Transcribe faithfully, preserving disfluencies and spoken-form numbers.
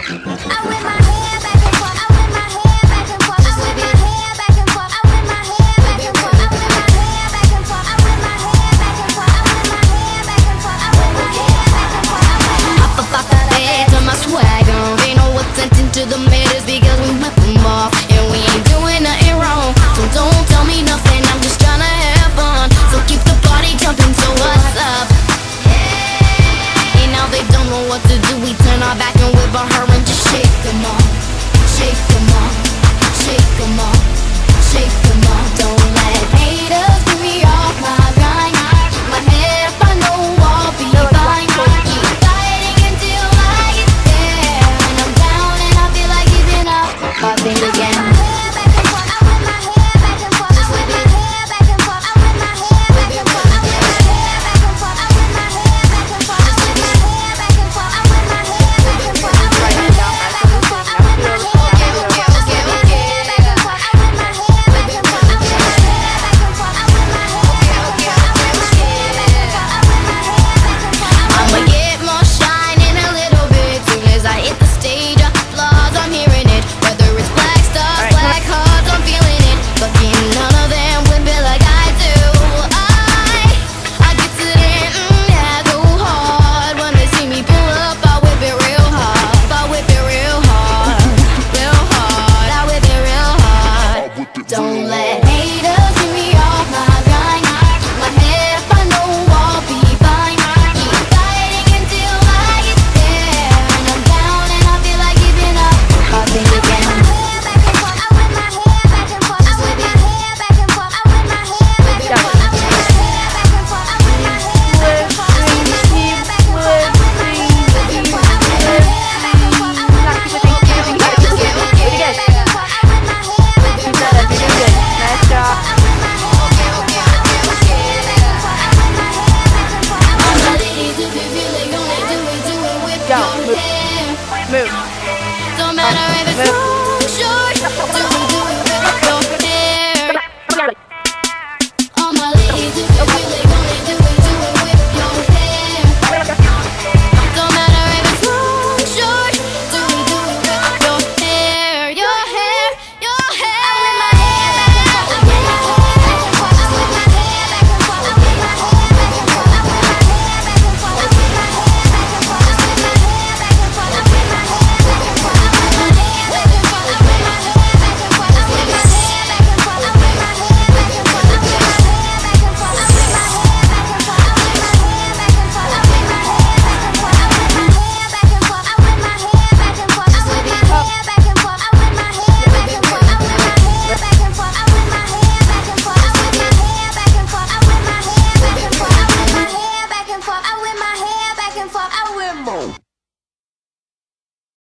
To the matters because we left them off, and we ain't doing nothing wrong. So don't tell me nothing, I'm just tryna have fun. So keep the party jumping, so what's up? And now they don't know what to do. We turn our back and whip on her and just shake them off. Shake them off, shake them off, shake them off. Don't let haters get me off my grind. Keep my head up, I know I'll be fine. Keep fighting until I get there. And I'm down and I feel like giving up. I think again. Don't let haters get me off my grind. Keep my head up, I know I'll be fine. Keep fighting until I get there. And I'm down and I feel like giving up. I'll think again. Go, move. Move.